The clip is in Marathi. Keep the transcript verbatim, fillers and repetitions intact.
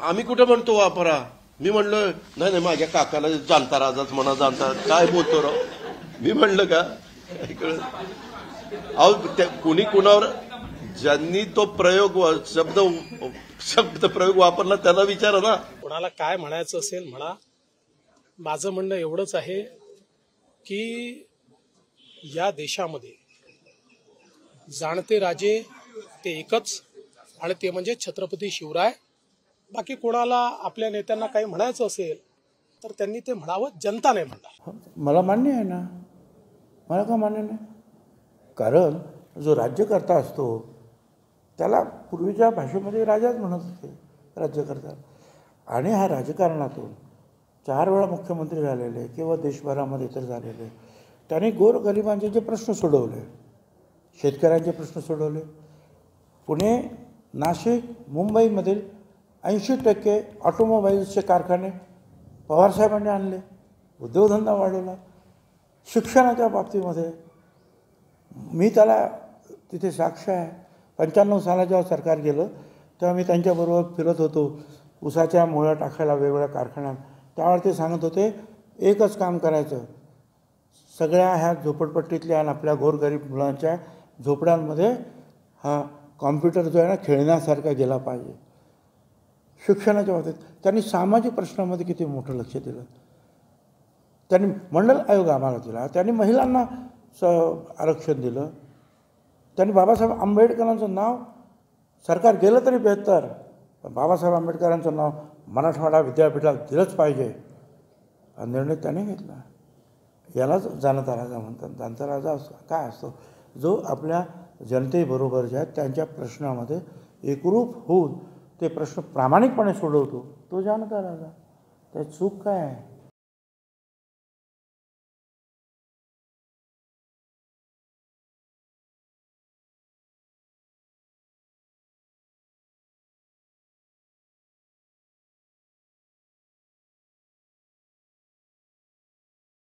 आम्ही कुठे म्हणतो वापरा. मी म्हणलो नाही नाही माझ्या काकाला जाणता राजाच म्हणा जाणता काय बोलतो राव. मी म्हणलं का अहो कुणी कुणावर ज्यांनी तो प्रयोग शब्द शब्द प्रयोग वापरला त्याला विचारा ना. कोणाला काय म्हणायचं असेल म्हणा. माझं म्हणणं एवढंच आहे की या देशामध्ये जाणते राजे ते एकच आणि ते म्हणजे छत्रपती शिवराय. बाकी कोणाला आपल्या नेत्यांना काही म्हणायचं असेल तर त्यांनी ते म्हणावं. जनता नाही म्हणणार. मला मान्य आहे ना. मला का मान्य नाही. कारण जो राज्यकर्ता असतो त्याला पूर्वीच्या भाषेमध्ये राजाच म्हणत होते राज्यकर्ता. आणि हा राजकारणातून चार वेळा मुख्यमंत्री झालेले किंवा देशभरामध्ये इतर झालेले त्यांनी गोरगरिबांचे जे प्रश्न सोडवले, शेतकऱ्यांचे प्रश्न सोडवले. पुणे, नाशिक, मुंबईमधील ऐंशी टक्के ऑटोमोबाईल्सचे कारखाने पवारसाहेबांनी आणले. उद्योगधंदा वाढवला. शिक्षणाच्या बाबतीमध्ये मी त्याला तिथे साक्ष आहे. पंच्याण्णव साला जेव्हा सरकार गेलं तेव्हा मी त्यांच्याबरोबर फिरत होतो उसाच्या मुळ्या टाकायला वेगवेगळ्या कारखान्यात. त्यावेळेला ते सांगत होते एकच काम करायचं, सगळ्या ह्या झोपडपट्टीतल्या आणि आपल्या गोरगरीब मुलांच्या झोपड्यांमध्ये हा कॉम्प्युटर जो आहे ना खेळण्यासारखा गेला पाहिजे. शिक्षणाच्या बाबतीत त्यांनी सामाजिक प्रश्नामध्ये किती मोठं लक्ष दिलं. त्यांनी मंडल आयोग आम्हाला दिला. त्यांनी महिलांना स आरक्षण दिलं. त्यांनी बाबासाहेब आंबेडकरांचं नाव सरकार गेलं तरी बेहतर पण बाबासाहेब आंबेडकरांचं नाव मराठवाडा विद्यापीठात दिलंच पाहिजे हा निर्णय त्याने घेतला. यालाच जाणता राजा म्हणतात. जाणता राजा असतो काय असतो जो आपल्या जनतेबरोबर ज्या त्यांच्या प्रश्नामध्ये एकरूप होऊन ते प्रश्न प्रामाणिकपणे सोडवतो तो जाणता राजा. त्यात चूक काय आहे.